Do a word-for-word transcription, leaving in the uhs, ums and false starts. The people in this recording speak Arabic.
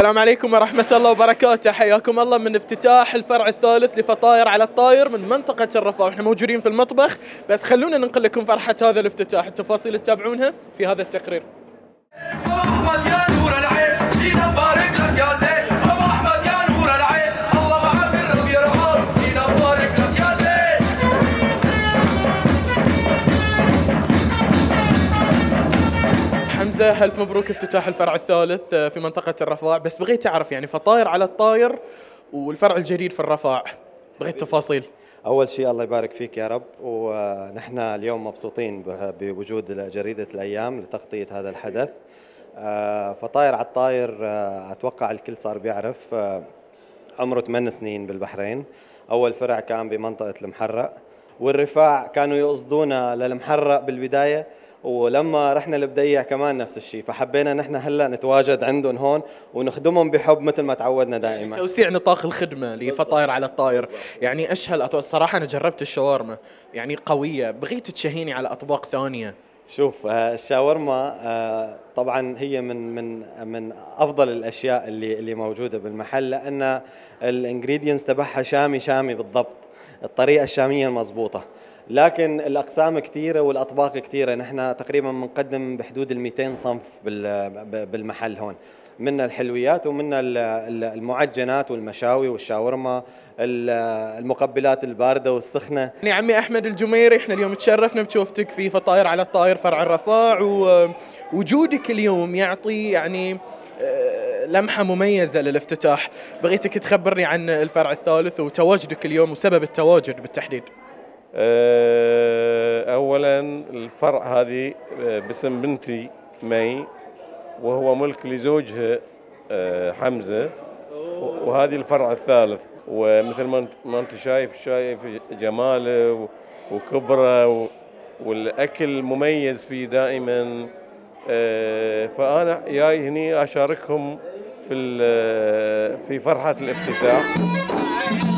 السلام عليكم ورحمة الله وبركاته، حياكم الله من افتتاح الفرع الثالث لفطاير على الطاير من منطقة الرفاه، واحنا موجودين في المطبخ، بس خلونا ننقل لكم فرحة هذا الافتتاح، التفاصيل تتابعونها في هذا التقرير. حمزة، ألف مبروك افتتاح الفرع الثالث في منطقة الرفاع، بس بغيت أعرف يعني فطاير على الطاير والفرع الجديد في الرفاع، بغيت تفاصيل. أول شيء الله يبارك فيك يا رب، ونحن اليوم مبسوطين بوجود جريدة الأيام لتغطية هذا الحدث. فطاير على الطاير أتوقع الكل صار بيعرف، عمره ثمان سنين بالبحرين. أول فرع كان بمنطقة المحرق، والرفاع كانوا يقصدونا للمحرق بالبداية، ولما رحنا البديع كمان نفس الشيء، فحبينا نحن هلا نتواجد عندهم هون ونخدمهم بحب مثل ما تعودنا دائما. توسيع نطاق الخدمه لفطاير على الطاير، يعني ايش هالاطباق؟ الصراحه انا جربت الشاورما يعني قويه، بغيت تشهيني على اطباق ثانيه. شوف، الشاورما طبعا هي من من من افضل الاشياء اللي اللي موجوده بالمحل، لان الانجريدينتس تبعها شامي شامي بالضبط، الطريقه الشاميه المضبوطه، لكن الاقسام كثيره والاطباق كثيره. نحن تقريبا بنقدم بحدود ال مئتين صنف بالمحل هون، من الحلويات ومن المعجنات والمشاوي والشاورما، المقبلات البارده والسخنه. يعني عمي احمد الجميري، احنا اليوم تشرفنا بشوفتك في فطاير على الطاير فرع الرفاع، ووجودك اليوم يعطي يعني لمحه مميزه للافتتاح. بغيتك تخبرني عن الفرع الثالث وتواجدك اليوم وسبب التواجد بالتحديد. اولا الفرع هذه باسم بنتي مي، وهو ملك لزوجها حمزة، وهذه الفرع الثالث، ومثل ما انت شايف شايف جماله وكبره والاكل مميز فيه دائما. فانا جاي هني اشاركهم في في فرحة الافتتاح.